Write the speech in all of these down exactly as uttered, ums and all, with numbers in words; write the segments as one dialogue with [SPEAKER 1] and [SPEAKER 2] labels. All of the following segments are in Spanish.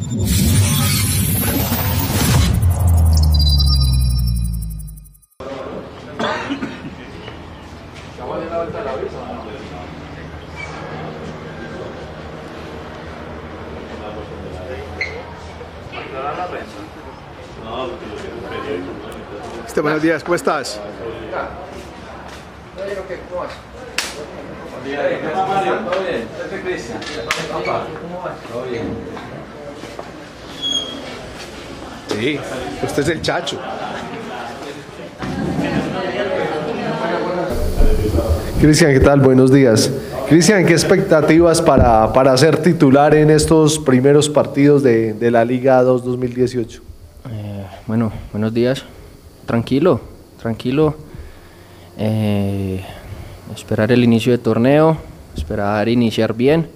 [SPEAKER 1] Este, buenos días, ¿cómo estás? Sí, usted es el Chacho. Cristian, ¿qué tal? Buenos días. Cristian, ¿qué expectativas para, para ser titular en estos primeros partidos de, de la Liga dos dos mil dieciocho?
[SPEAKER 2] Eh, bueno, buenos días. Tranquilo, tranquilo. Eh, esperar el inicio de torneo, esperar iniciar bien.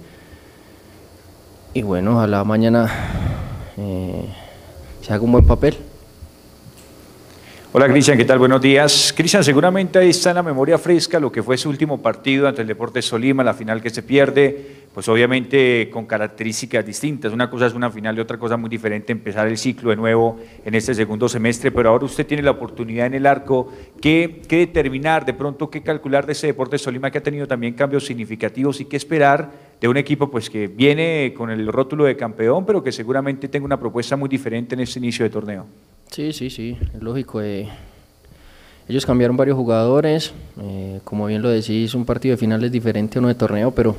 [SPEAKER 2] Y bueno, ojalá mañana eh, se haga un buen papel.
[SPEAKER 3] Hola Cristian, ¿qué tal? Buenos días. Cristian, seguramente ahí está en la memoria fresca lo que fue su último partido ante el Deportes Tolima, la final que se pierde, pues obviamente con características distintas. Una cosa es una final y otra cosa muy diferente, empezar el ciclo de nuevo en este segundo semestre, pero ahora usted tiene la oportunidad en el arco que, que determinar, de pronto qué calcular de ese Deportes Tolima que ha tenido también cambios significativos y qué esperar de un equipo pues que viene con el rótulo de campeón, pero que seguramente tenga una propuesta muy diferente en este inicio de torneo.
[SPEAKER 2] Sí, sí, sí, es lógico. Eh, ellos cambiaron varios jugadores, eh, como bien lo decís, un partido de final es diferente a uno de torneo, pero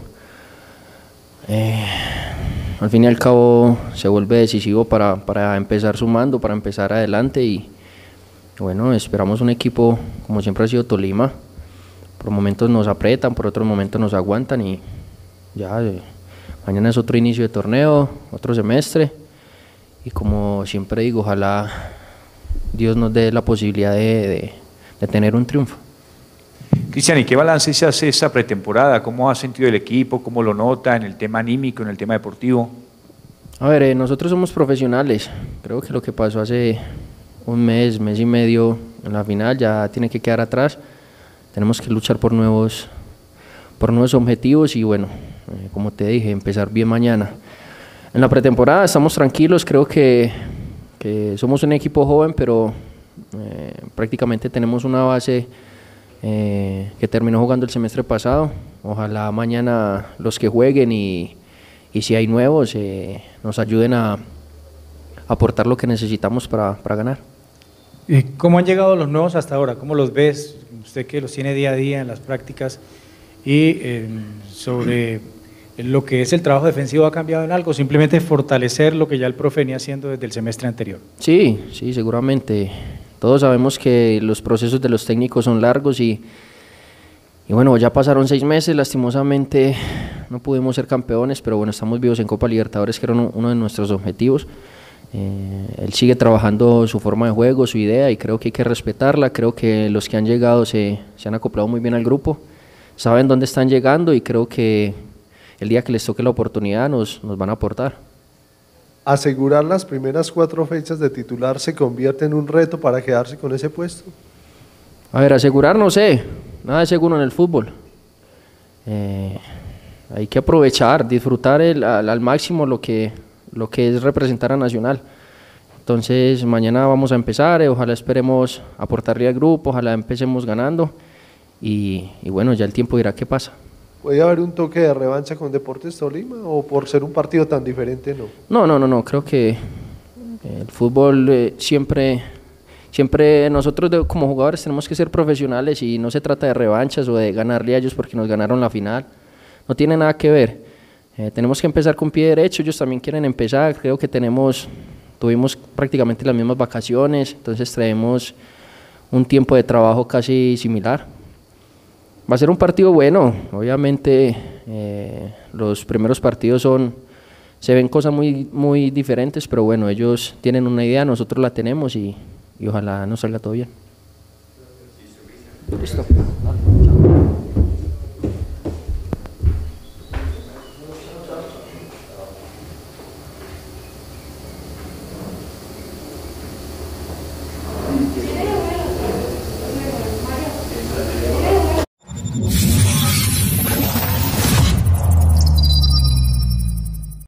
[SPEAKER 2] eh, al fin y al cabo se vuelve decisivo para, para empezar sumando, para empezar adelante y bueno, esperamos un equipo como siempre ha sido Tolima, por momentos nos apretan, por otros momentos nos aguantan y ya eh, mañana es otro inicio de torneo, otro semestre y como siempre digo, ojalá Dios nos dé la posibilidad de, de, de tener un triunfo.
[SPEAKER 3] Cristian, ¿y qué balance se hace esta pretemporada? ¿Cómo ha sentido el equipo? ¿Cómo lo nota en el tema anímico, en el tema deportivo?
[SPEAKER 2] A ver, eh, nosotros somos profesionales. Creo que lo que pasó hace un mes, mes y medio en la final ya tiene que quedar atrás. Tenemos que luchar por nuevos, por nuevos objetivos y bueno, eh, como te dije, empezar bien mañana. En la pretemporada estamos tranquilos, creo que, que somos un equipo joven, pero eh, prácticamente tenemos una base eh, que terminó jugando el semestre pasado. Ojalá mañana los que jueguen y, y si hay nuevos eh, nos ayuden a, a aportar lo que necesitamos para, para ganar.
[SPEAKER 4] ¿Y cómo han llegado los nuevos hasta ahora? ¿Cómo los ves? Usted que los tiene día a día en las prácticas y eh, sobre lo que es el trabajo defensivo, ¿ha cambiado en algo? Simplemente fortalecer lo que ya el profe venía haciendo desde el semestre anterior.
[SPEAKER 2] Sí, sí, seguramente. Todos sabemos que los procesos de los técnicos son largos y, y bueno, ya pasaron seis meses, lastimosamente no pudimos ser campeones, pero bueno, estamos vivos en Copa Libertadores, que era uno, uno de nuestros objetivos. Eh, él sigue trabajando su forma de juego, su idea y creo que hay que respetarla. Creo que los que han llegado se, se han acoplado muy bien al grupo, saben dónde están llegando y creo que el día que les toque la oportunidad nos, nos van a aportar.
[SPEAKER 1] ¿Asegurar las primeras cuatro fechas de titular se convierte en un reto para quedarse con ese puesto?
[SPEAKER 2] A ver, asegurar no sé, nada es seguro en el fútbol. Eh, hay que aprovechar, disfrutar el, al, al máximo lo que, lo que es representar a Nacional. Entonces mañana vamos a empezar, eh, ojalá esperemos aportarle al grupo, ojalá empecemos ganando y, y bueno, ya el tiempo dirá qué pasa.
[SPEAKER 1] ¿Puede haber un toque de revancha con Deportes Tolima o por ser un partido tan diferente no?
[SPEAKER 2] No, no, no, no. Creo que el fútbol eh, siempre, siempre nosotros de, como jugadores tenemos que ser profesionales y no se trata de revanchas o de ganarle a ellos porque nos ganaron la final. No tiene nada que ver. Eh, tenemos que empezar con pie derecho, ellos también quieren empezar. Creo que tenemos, tuvimos prácticamente las mismas vacaciones, entonces traemos un tiempo de trabajo casi similar. Va a ser un partido bueno, obviamente eh, los primeros partidos son, se ven cosas muy, muy diferentes, pero bueno, ellos tienen una idea, nosotros la tenemos y, y ojalá nos salga todo bien. Listo.